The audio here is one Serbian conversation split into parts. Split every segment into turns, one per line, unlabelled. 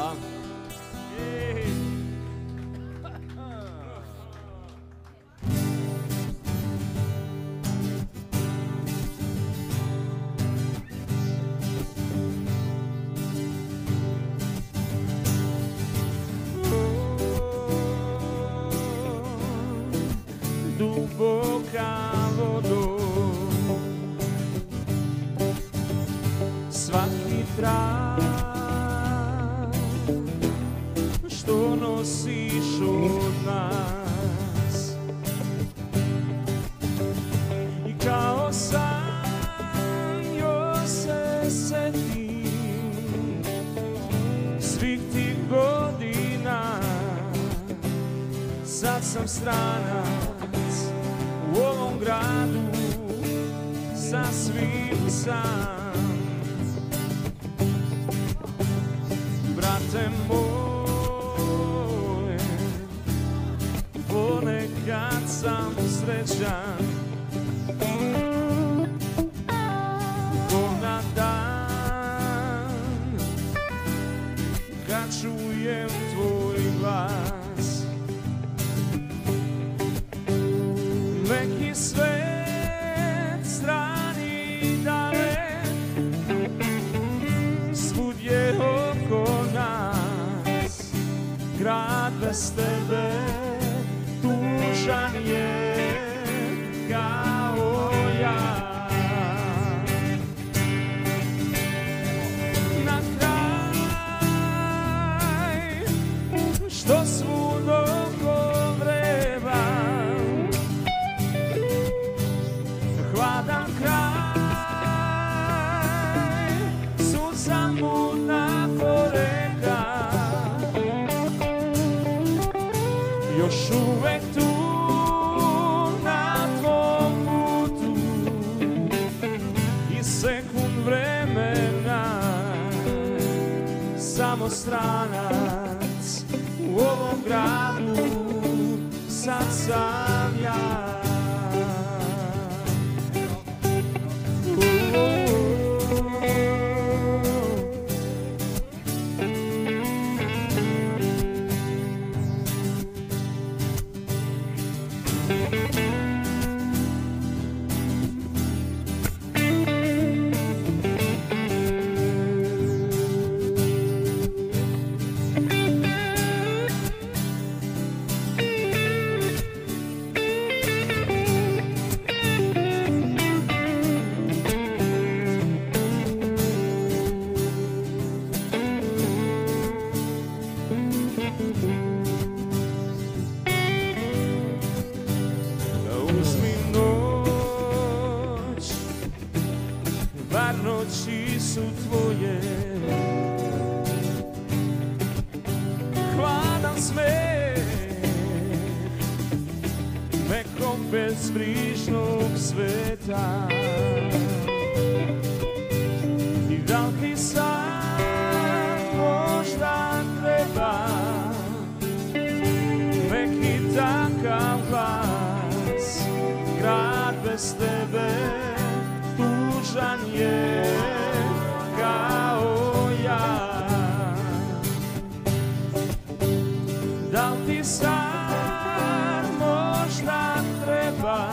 Hvala.
Duboka vodo, svaki trag što nosiš od nas i kao san još se setim svih tih godina. Sad sam stranac u ovom gradu, sasvim sam. Brate moj, ponekad sam srećan ko na dan kad čujem tvoj glas. Neki svet strani i dalek, svud je oko nas. Grad bez tebe tužan je kao ja. Na kraj što svud oko vreba, hladan kraj, suza mutna poreka, još uvek tu na tvom putu i sekund vremena, samo stranac u ovom gradu, sad sam ja. Noći su tvoje, hladan smeh nekom bezbrižnog sveta. I da li ti sad možda treba neki takav glas? Grad bez tebe tužan je kao ja. Da li ti sad možda treba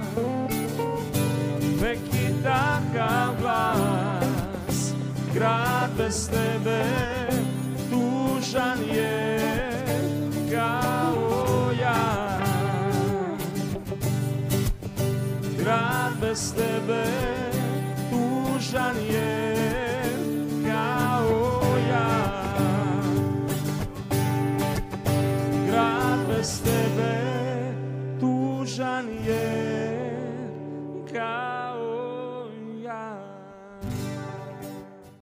neki takav glas? Grad bez tebe tužan je kao ja. Grad bez tebe